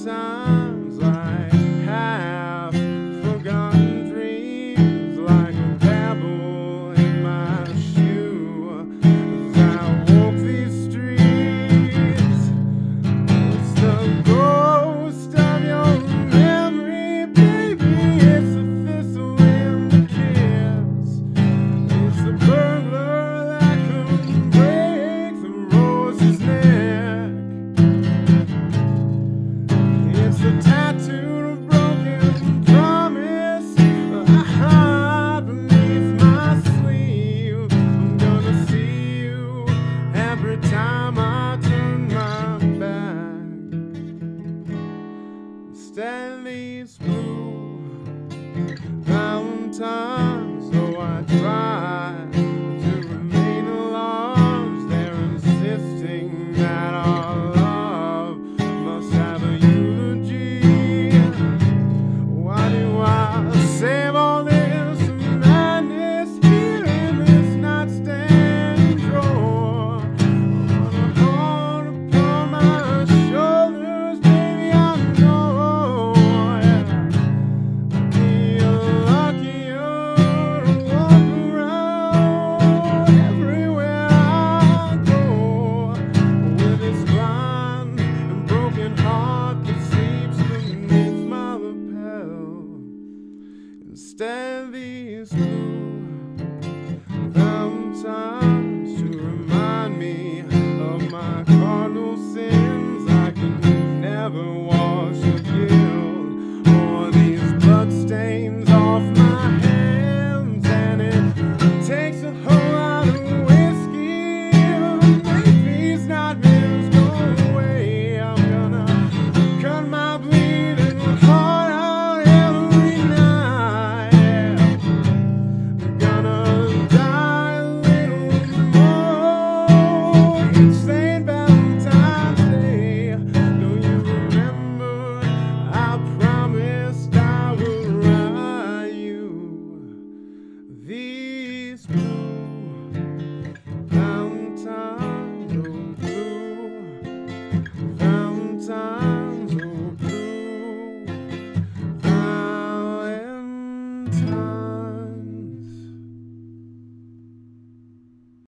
Valentines, like half-forgotten dreams, like a pebble in my shoe. As I walk these streets, it's the ghost of your memory, baby. It's the thistle in the kiss. It's the burglar that can break the rose's neck. It's the tattoo of broken promise I hide beneath my sleeve. I'm gonna see you every time I turn my back. Instead these blue Valentines, though I try to remain alarmed, they're insisting that our love must have a eulogy. Why do I save all this madness here in this nightstand drawer? On a heart upon my shoulders, baby, I know, yeah. I'd be luckier to walk around everywhere I go with this blind and broken heart that sleeps beneath my lapel. Instead, these blue